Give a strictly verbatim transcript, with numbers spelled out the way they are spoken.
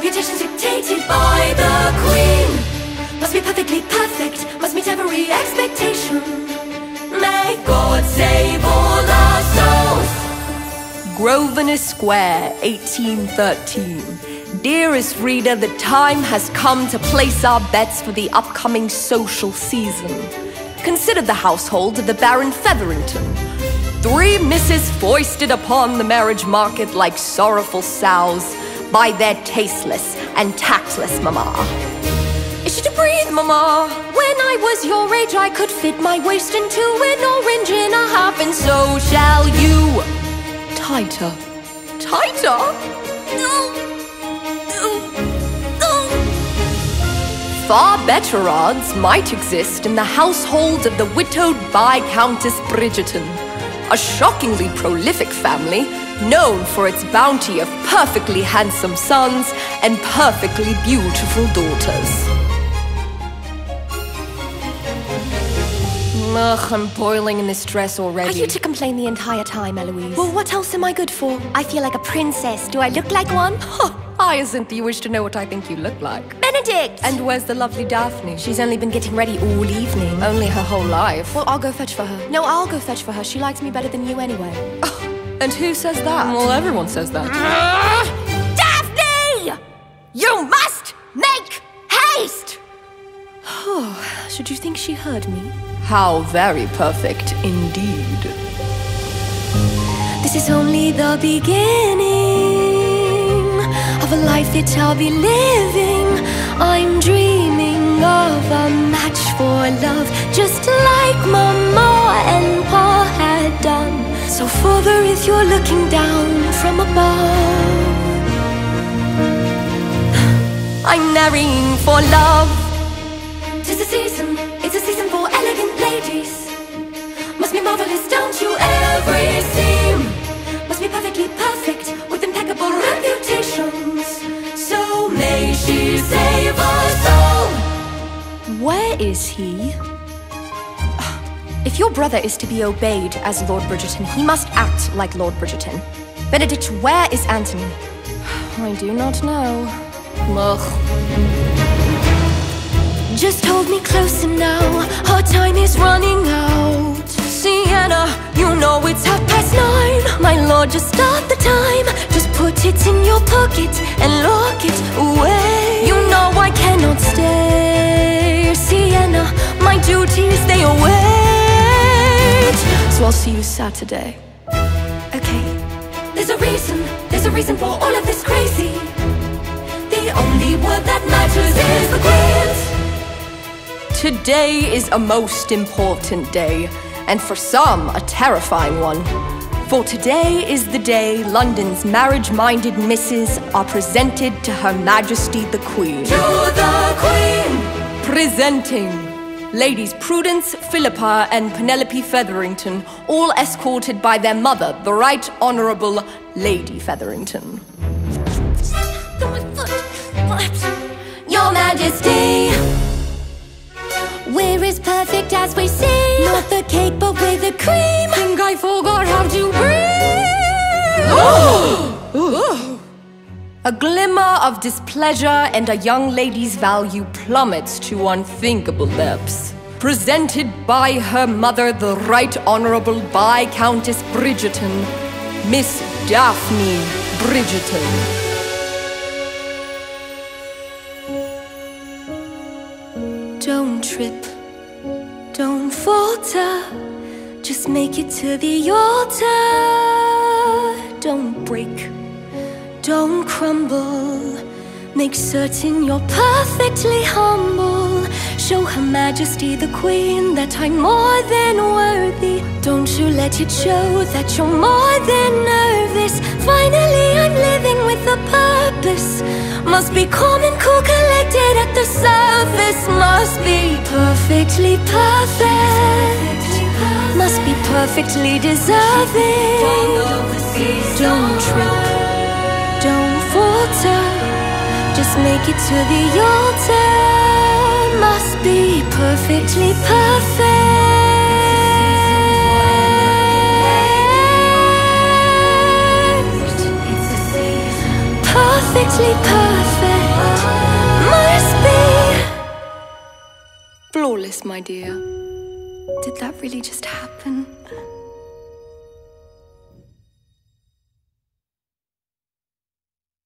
Reputations dictated by the Queen. Must be perfectly perfect, must meet every expectation. May God save all our souls. Grosvenor Square, eighteen thirteen. Dearest reader, the time has come to place our bets for the upcoming social season. Consider the household of the Baron Featherington. Three misses foisted upon the marriage market like sorrowful sows by their tasteless and tactless mamma. Is she to breathe, mamma? When I was your age, I could fit my waist into an orange and a half, and so shall you. Tighter. Tighter? No. Far better odds might exist in the household of the widowed Viscountess Bridgerton, a shockingly prolific family known for its bounty of perfectly handsome sons and perfectly beautiful daughters. Ugh, I'm boiling in this dress already. Are you to complain the entire time, Eloise? Well, what else am I good for? I feel like a princess. Do I look like one? Hyacinth, you wish to know what I think you look like. Benedict! And where's the lovely Daphne? She's only been getting ready all evening. Only her whole life. Well, I'll go fetch for her. No, I'll go fetch for her. She likes me better than you anyway. And who says that? Well, everyone says that. Daphne! You must make haste! Should you think she heard me? How very perfect indeed. This is only the beginning of a life that I'll be living. I'm dreaming of a match for love, just like Mama and Pa had done. So father, if you're looking down from above, I'm marrying for love. 'Tis a season, it's a season for elegant ladies. Must be marvelous down to every seam. Must be perfectly perfect with impeccable reputations. So may she save us all. Where is he? If your brother is to be obeyed as Lord Bridgerton, he must act like Lord Bridgerton. Benedict, where is Anthony? I do not know. Ugh. Just hold me closer now, our time is running out. Sienna, you know it's half past nine. My lord, just start the time. Just put it in your pocket and lock it away. You know I cannot stay, Sienna, my duties, they await. So I'll see you Saturday. Okay. There's a reason, there's a reason for all of this crazy. The only word that matters is the Queen's. Today is a most important day, and for some, a terrifying one. For today is the day London's marriage-minded misses are presented to Her Majesty the Queen. To the Queen! Presenting Ladies Prudence, Philippa, and Penelope Featherington, all escorted by their mother, the Right Honourable Lady Featherington. Your Majesty, we're as perfect as we seem. Not the cake, but with the cream. Think I forgot how to breathe. A glimmer of displeasure and a young lady's value plummets to unthinkable depths. Presented by her mother, the Right Honourable Viscountess Bridgerton, Miss Daphne Bridgerton. Don't trip, don't falter, just make it to the altar. Don't break, don't crumble, make certain you're perfectly humble. Show Her Majesty the Queen that I'm more than worthy. Don't you let it show that you're more than nervous. Finally I'm living with a purpose. Must be calm and cool, collected at the surface. Must be perfectly perfect. Must be perfectly deserving. Don't trip, don't falter, just make it to the altar. Must be perfectly perfect. Perfectly perfect. Flawless, my dear. Did that really just happen?